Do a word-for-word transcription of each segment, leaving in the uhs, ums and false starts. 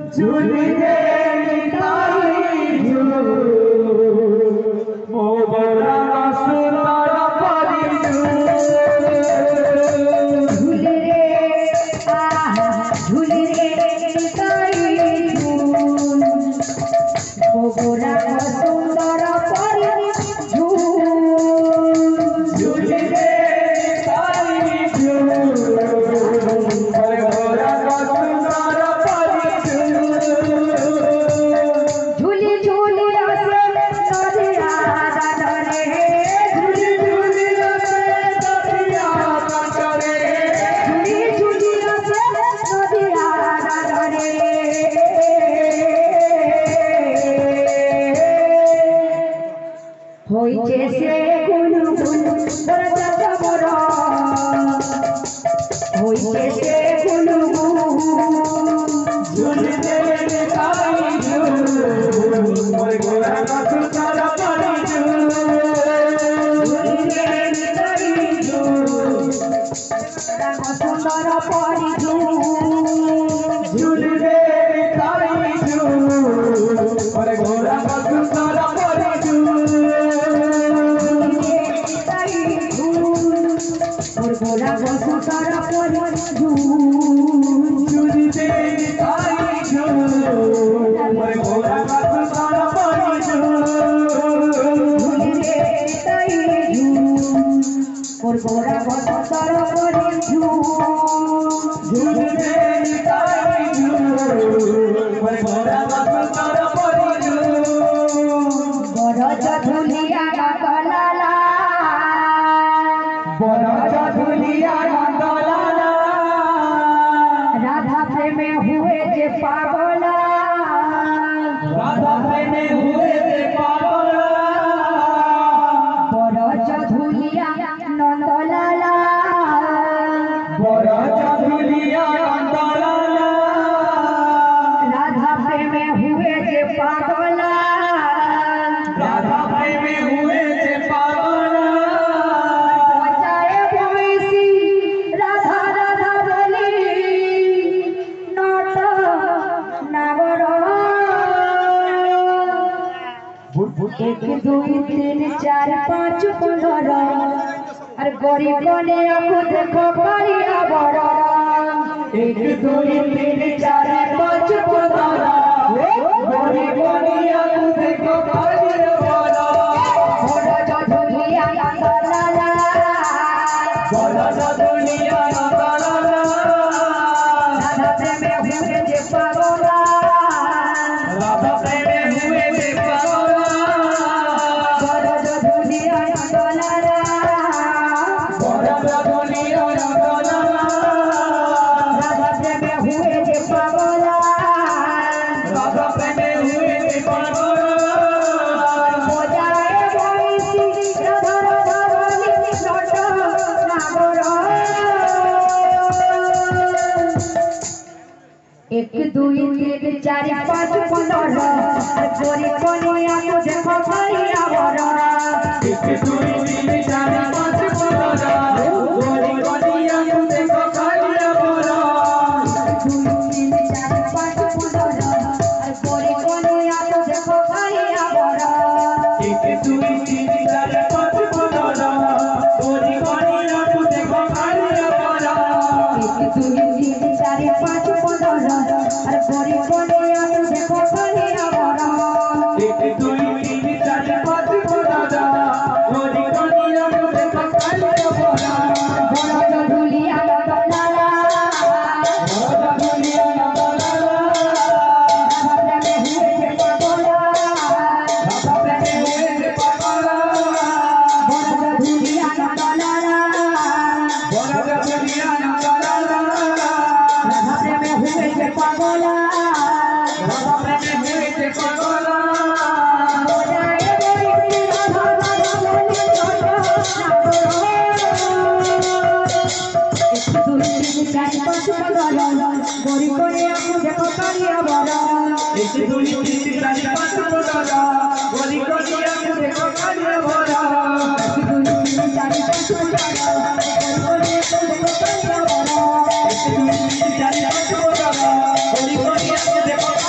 झूली रे ताई झूल मोगरा सुंदर परी झूली रे आ झूली रे ताई झूल मोगरा सुंदर परी झूल झूली रे ताई झूल जैसे गुनु गुनु बरसा बरा होई जैसे गुनु गुनु झूल दे ताई झूल मोर गोरा का सुंदर परी झूल झूल दे ताई झूल राम सुंदर परी झूल झूल दे ताई झूल मोर गोरा का सुंदर परी झूल गोरा सुंदर परी झूल झूल दे ताई झूल मोर गोरा सुंदर परी झूल झूल दे ताई झूल मोर गोरा सुंदर परी झूल झूल दे ताई झूल मोर गोरा सुंदर परी झूल बरज झूलिया गलाला बरज झूलिया गलाला राधा प्रेम हुए जे पागल राधा प्रेम हुए जे पागल बरज झूलिया नंदलाला बरज झूलिया नंदलाला राधा प्रेम हुए जे पागल राधा प्रेम हुए जे पागल एक दुई तीन चार पाँच पंद्रह अरे गरीब ने आपको देखो करिया बड़ा एक दुई तीन चार पाँच पंद्रह गरीब ने आपको देखो करिया बड़ा बड़ा झूलिया नंदलाला बड़ा झूलिया नंदलाला राधा प्रेम हुए जे पागल राधा प्रेम हुए जे पागल एक दुई तीन चार पाँच पंद्रह गोरी कनिया को देखो करिया बड़ा एक दुई तीन चार पाँच पंद्रह गोरी कनिया को देखो करिया बड़ा दुई तीन चार पाँच पंद्रह गोरी कनिया को देखो करिया बड़ा एक दुई तीन चार पाँच पंद्रह गोरी कनिया को देखो करिया बड़ा एक दुई तीन चार पाँच पंद्रह अरे गोरी कनिया को देखो करिया बड़ा एक दुई तीन चार पाँच पंद्रह गोरी कनिया को देखो करिया बड़ा बड़ा झूलिया नंदलाला बड़ा झूलिया नंदलाला राधा प्रेम हुए जे पागल राधा प्रेम हुए जे पागल बड़ा झूलिया नंदलाला बड़ा झूलिया नंदलाला राधा प्रेम हुए जे पागल राधा प्रेम हुए जे पागल बजाए बोली राधा राधा बोली एक दुई तीन चार पाँच पंद्रह गोरी कनिया को देखो करिया बड़ा एक दुई तीन चार पाँच पंद्रह गोरी कनिया को देखो करिया बड़ा एक दुई तीन चार पाँच पंद्रह गोरी कनिया को देखो करिया बड़ा एक दुई तीन चार पाँच पंद्रह गोरी कनिया को देखो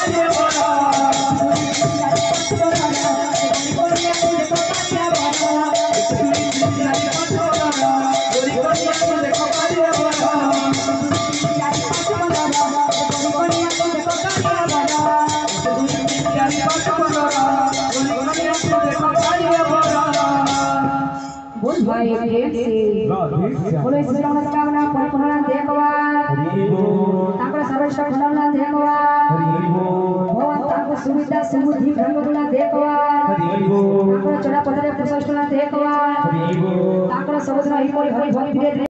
भाई ठीक से बोले इस कामना परिपूर्ण देखवा ताकर सर्व सर्वना देखवा भगवान ताकर सुविधा समृद्धि ब्रह्मगुण देखवा ताकर चढ़ा पदरे प्रशस्त देखवा ताकर समुद्र हरि हरि भक्ति